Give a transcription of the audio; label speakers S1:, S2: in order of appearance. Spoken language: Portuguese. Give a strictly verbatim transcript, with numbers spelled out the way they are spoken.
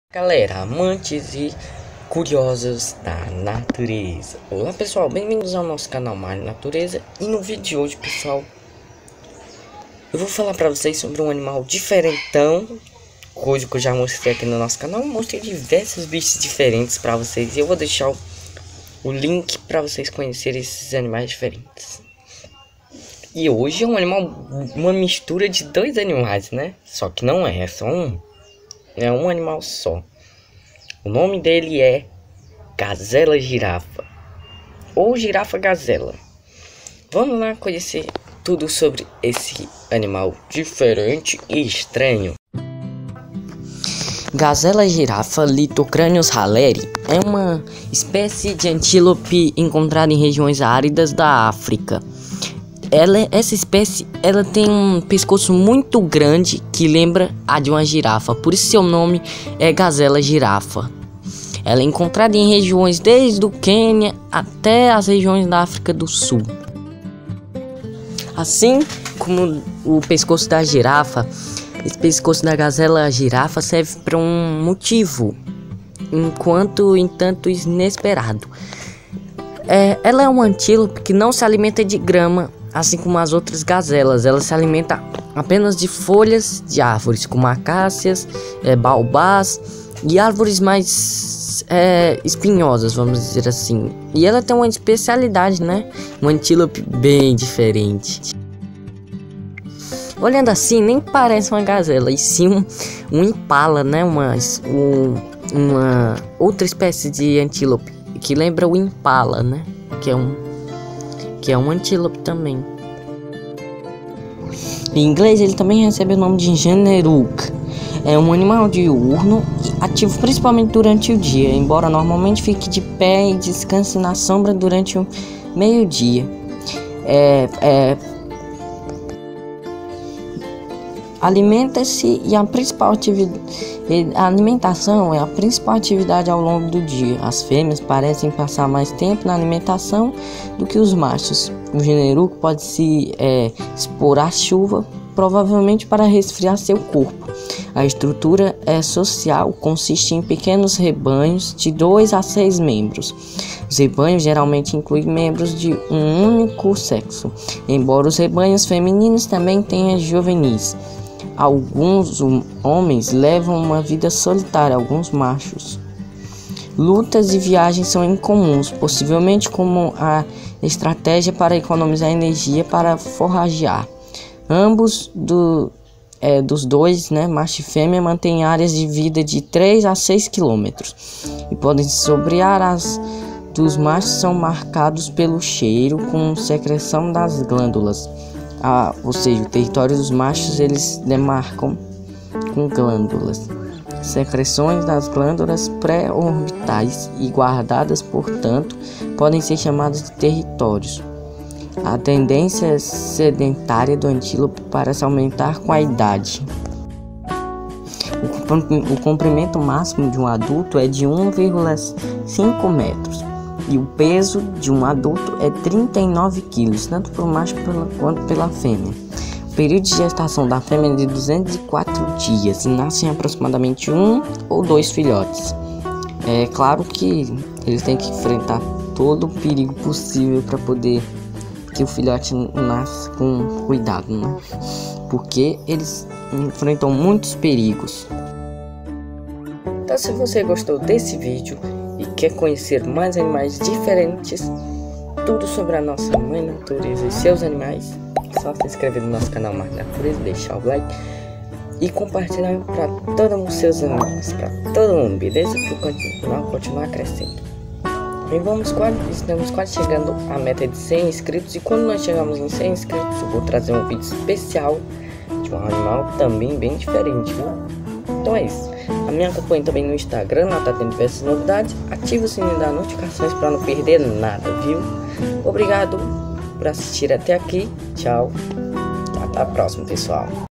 S1: Galera, amantes e curiosos da natureza. Olá pessoal, bem-vindos ao nosso canal Mar Natureza. E no vídeo de hoje, pessoal, eu vou falar pra vocês sobre um animal diferentão, coisa que eu já mostrei aqui no nosso canal. Eu mostrei diversos bichos diferentes pra vocês e eu vou deixar o, o link pra vocês conhecerem esses animais diferentes. E hoje é um animal, uma mistura de dois animais, né? Só que não é, é só um. É um animal só. O nome dele é gazela girafa ou girafa gazela. Vamos lá conhecer tudo sobre esse animal diferente e estranho. Gazela girafa Litocranius halleri é uma espécie de antílope encontrada em regiões áridas da África. Ela, essa espécie ela tem um pescoço muito grande que lembra a de uma girafa, por isso seu nome é gazela girafa. Ela é encontrada em regiões desde o Quênia até as regiões da África do Sul. Assim como o pescoço da girafa, esse pescoço da gazela girafa serve para um motivo, enquanto entanto inesperado. É, ela é um antílope que não se alimenta de grama, assim como as outras gazelas. Ela se alimenta apenas de folhas de árvores, como acácias, é, baobás e árvores mais é, espinhosas, vamos dizer assim. E ela tem uma especialidade, né? Um antílope bem diferente. Olhando assim, nem parece uma gazela, e sim um, um impala, né? Uma, um, uma outra espécie de antílope que lembra o impala, né? Que é um que é um antílope também. Em inglês ele também recebe o nome de Generuc. É um animal diurno, ativo principalmente durante o dia, embora normalmente fique de pé e descanse na sombra durante o meio-dia. É, é, alimenta-se e a principal atividade, a alimentação é a principal atividade ao longo do dia. As fêmeas parecem passar mais tempo na alimentação do que os machos. O Generuc pode se é, expor à chuva, provavelmente para resfriar seu corpo. A estrutura é social, consiste em pequenos rebanhos de dois a seis membros. Os rebanhos geralmente incluem membros de um único sexo, embora os rebanhos femininos também tenham juvenis. Alguns homens levam uma vida solitária, alguns machos. Lutas e viagens são incomuns, possivelmente como a estratégia para economizar energia para forragear. Ambos do, é, dos dois, né, macho e fêmea, mantêm áreas de vida de três a seis quilômetros e podem se sobrevviver. As dos machos são marcados pelo cheiro com secreção das glândulas. Ah, ou seja, o território dos machos eles demarcam com glândulas. Secreções das glândulas pré-orbitais e guardadas, portanto, podem ser chamadas de territórios. A tendência sedentária do antílope parece aumentar com a idade. O comprimento máximo de um adulto é de um vírgula cinco metros. E o peso de um adulto é trinta e nove quilos, tanto para o macho quanto pela fêmea. O período de gestação da fêmea é de duzentos e quatro dias e nascem aproximadamente um ou dois filhotes. É claro que eles têm que enfrentar todo o perigo possível para poder que o filhote nasça com cuidado, né? Porque eles enfrentam muitos perigos. Então, se você gostou desse vídeo e quer conhecer mais animais diferentes, tudo sobre a nossa mãe natureza e seus animais, é só se inscrever no nosso canal Mar Natureza, deixar o like e compartilhar para todos os seus amigos, para todo mundo, beleza? Para o canal continuar crescendo. E vamos quase, estamos quase chegando à meta de cem inscritos, e quando nós chegarmos em cem inscritos eu vou trazer um vídeo especial de um animal também bem diferente, viu? Então é isso. A minha acompanhe também no Instagram, lá tá tendo diversas novidades. Ative o sininho das notificações para não perder nada, viu? Obrigado por assistir até aqui. Tchau. Até a próxima, pessoal.